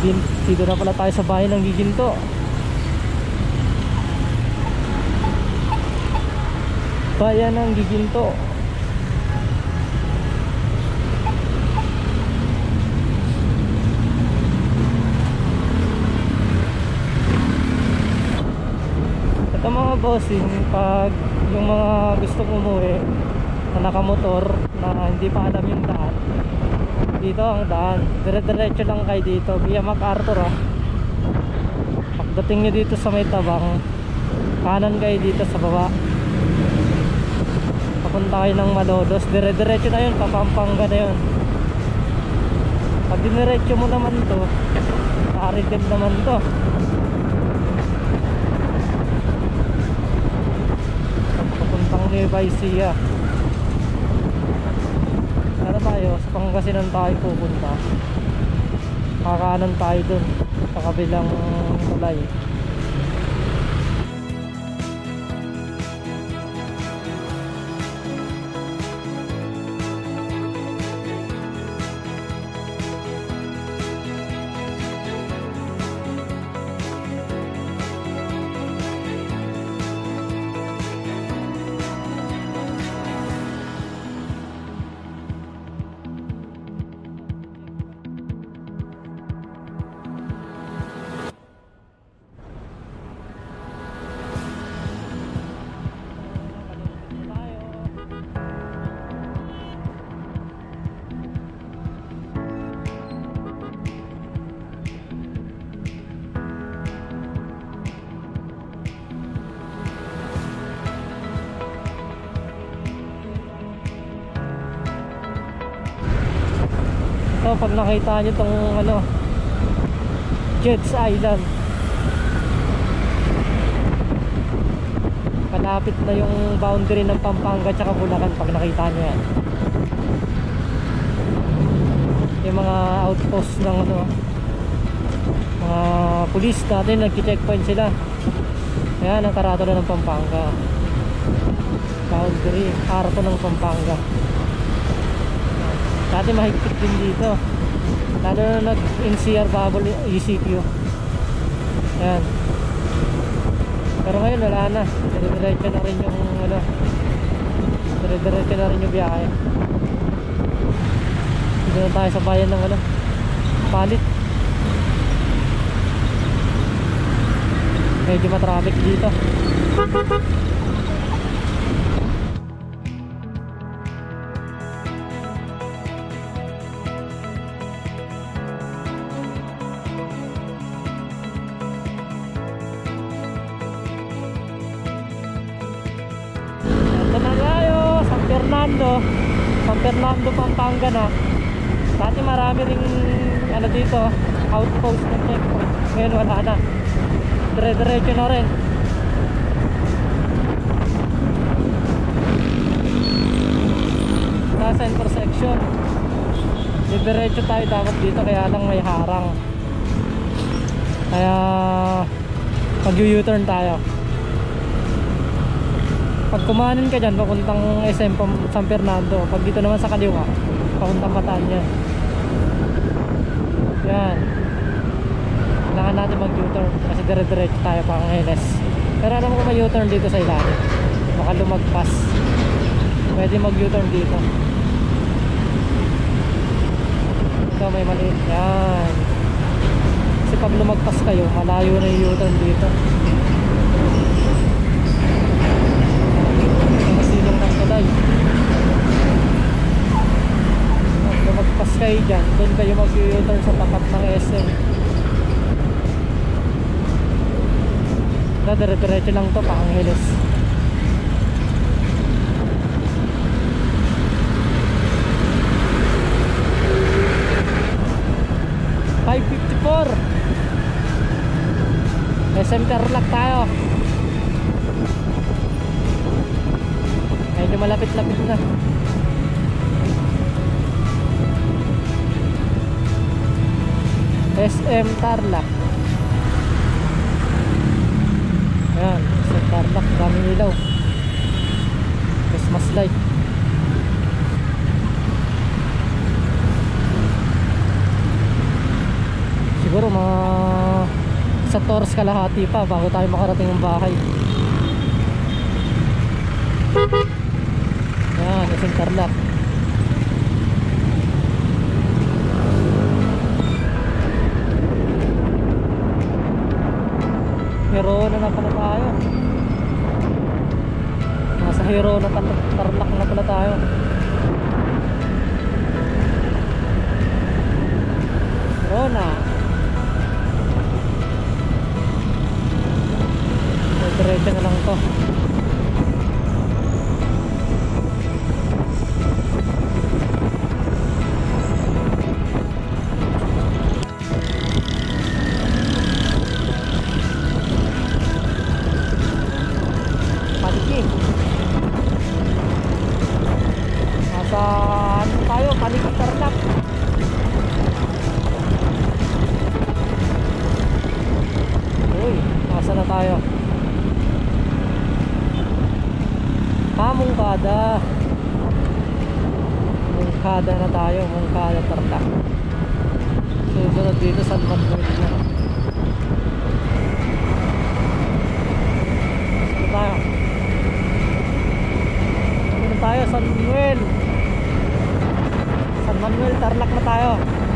Dito na pala tayo sa bayan ng Giginto. Bayan ng Giginto. Ito mga bossing, pag yung mga gustong umuwi na nakamotor na hindi pa alam yung daan, dito ang daan, dire-diretso lang kayo dito via MacArthur Pagdating nyo dito sa may tabang, kanan kayo dito sa baba, papunta kayo ng Malolos, dire-diretso na yun, Pampanga na yun. Pag diniretso mo naman to, Aridin naman to, papuntang Nueva Ecija. Ano tayo, sa Pangasinan tayo pupunta, kakanan tayo dun sa kabilang tulay. So pag nakita nyo itong Jed's Island, malapit na yung boundary ng Pampanga at Bulacan. Pag nakita nyo yan, yung mga outpost ng mga pulis natin, nagki-checkpoint sila. Ayan ang karato na ng Pampanga, boundary, arko ng Pampanga. Dati mahigpit din dito, lalo na nag-NCR bubble ECQ. Ayan. Pero ngayon wala na, dire-diretso na rin yung dire-diretso na rin yung biyahe. Dito na tayo sa bayan ng Palit. Medyo matraffic dito. San Fernando, Pampanga na. Dati marami ring dito, outpost ng checkpoint. Ngayon wala na, dire-diretso na rin. Nasa intersection, diretso tayo dapat dito, kaya lang may harang, kaya mag-U-turn tayo. Pag kumanan ka dyan, papuntang SM San Fernando. Pag dito naman sa kaliwa, papuntang Bataan. Yan. Kailangan natin mag-U-turn kasi dire-diretso tayo pa ang LS. Pero alam ko may U-turn dito sa ilalim, baka lumagpas. Pwede mag-U-turn dito. Ito may maliit. Yan. Kasi pag lumagpas kayo, malayo na yung U-turn dito. Lumagpas kayo dyan, doon kayo mag-U-turn sa tapat ng SM. Dire-diretso lang to pa Angeles. SM Tarlac tayo. Medyo malapit-lapit na. SM Tarlac. Ayan, SM Tarlac, daming ilaw. Christmas light. Siguro mga isang oras kalahati pa bago tayo makarating ng bahay. Ayan, isang Tarlac. Hirona na pala tayo. Nasa Hirona Tarlac na pala tayo. Hirona. Diretso na lang to. Paliki. Nasa ano tayo? Paliki Tarlac. Uy, nasa na tayo? Mungkada. Mungkada na tayo. Mungkada Tarlac. Susunod dito San Manuel na. Saan tayo? Saan tayo? San Manuel. San Manuel Tarlac na tayo.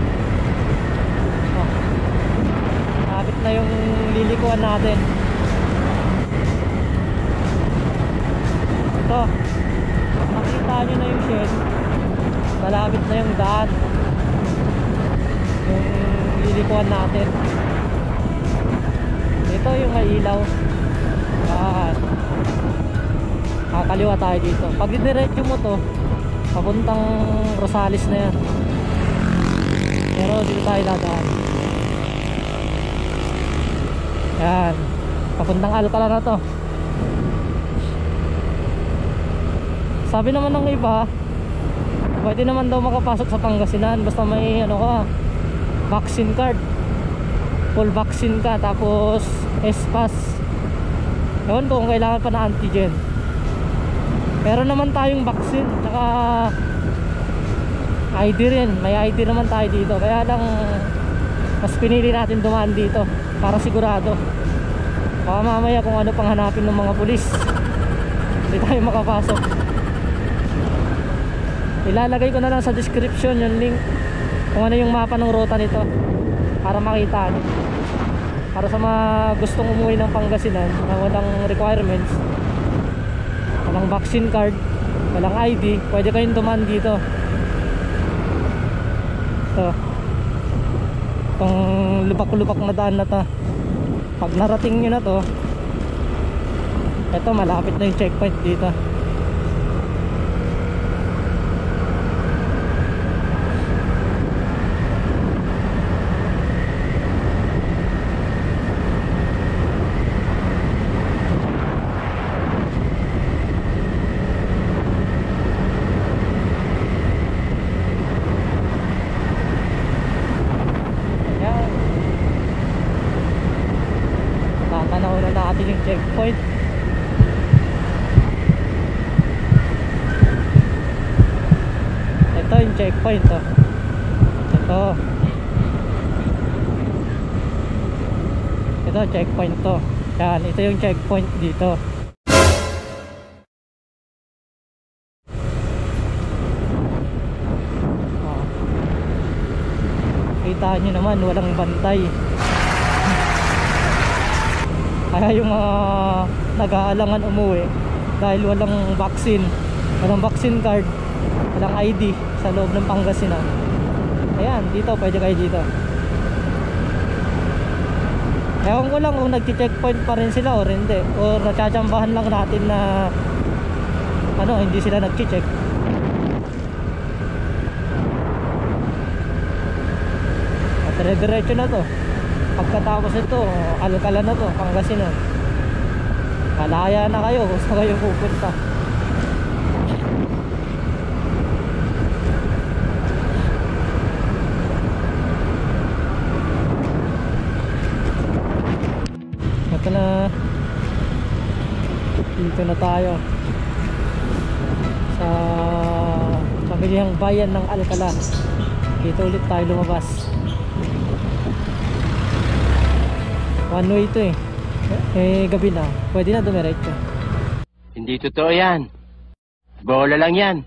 Oh. Nakabit na yung lilikuan natin. Ito, makita nyo na yung shed, malapit na yung daan, yung lilikuan natin. Ito yung may ilaw. Kakaliwa tayo dito. Pag didiretso mo to, papuntang Rosales na yan, pero dito tayo dadaan. Yan, papuntang Alcala na to. Sabi naman ng iba, pwede naman daw makapasok sa Pangasinan basta may ano ka, vaccine card, full vaccine ka, tapos S-Pass. Ewan ko kung kailangan pa na antigen. Pero naman tayong vaccine, saka ID rin, may ID naman tayo dito. Kaya lang mas pinili natin dumaan dito para sigurado. Baka mamaya kung ano pang hanapin ng mga pulis, hindi tayo makapasok. Ilalagay ko na lang sa description yung link kung ano yung mapa ng ruta nito para makita nyo. Para sa mga gustong umuwi ng Pangasinan na walang requirements, walang vaccine card, walang ID, pwede kayong dumaan dito. Ito, itong lubak-lubak na daan na to. Pag narating nyo na to, ito malapit na yung checkpoint dito. Yung checkpoint. Ito yung checkpoint to. Ito checkpoint to. Yan, ito yung checkpoint dito. Kita nyo naman walang bantay. Kaya yung nag-aalangan umuwi dahil walang vaccine card, walang ID sa loob ng Pangasinan, ayan, dito pwede kayo dito. Ewan ko lang kung nagti-checkpoint pa rin sila o hindi, o natsambahan lang natin na ano, hindi sila nag-check. At dire-diretso na to. Pagkatapos ito, Alcala na to, Pangasinan. Malaya na kayo kung saan kayo pupunta. Ito na. Dito na tayo sa pamilyang bayan ng Alcala. Dito ulit tayo lumabas. One way to eh. Gabi na. Pwede na dumiretso. Hindi totoo yan. Bola lang yan.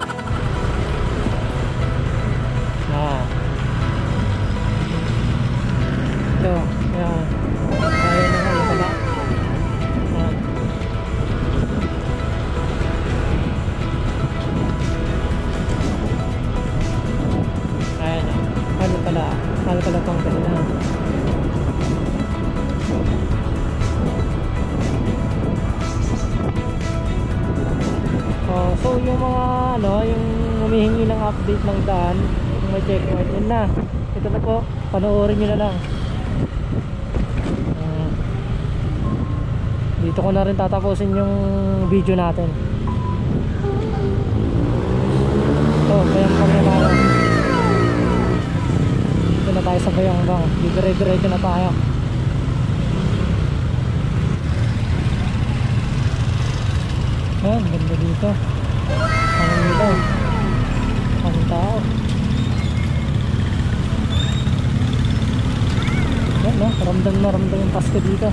Ito. Ayan. Ayan na nga. Pala. Ayan na. Ano pala pang kanina. So yung mga yung humihingi ng update ng daan, yung may checkpoint, yun na. Ito na po, panoorin nyo na lang. Dito ko na rin tatapusin yung video natin. Ito, Bayambang na tayo. Dito na tayo sa Bayambang. Dire-diretso na tayo. Ayan, ganda dito. Ang ilaw. Ang tao. Ayan, no? Ramdam na ramdam yung Pasko dito.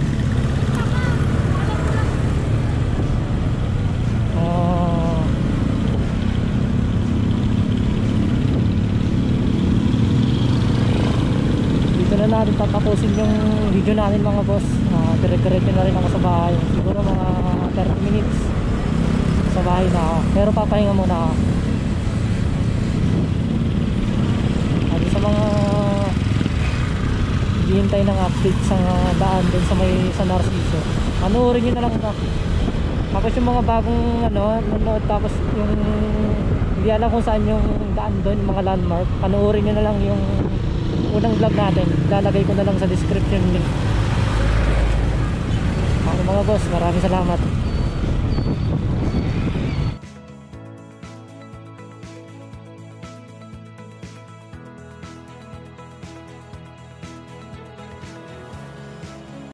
Dito na natin tatapusin yung video natin mga boss. Dire-diretso na rin ako sa bahay. Siguro mga 30 minutes sa bahay na ako, pero papahinga muna ako. At sa mga hihintay ng update sa daan dun sa may sa Narciso, panoorin nyo na lang ito. Tapos yung mga bagong nanonood, tapos yung hindi alam kung saan yung daan dun, mga landmark, panoorin nyo na lang yung unang vlog natin. Lalagay ko na lang sa description link. Mga boss, maraming salamat.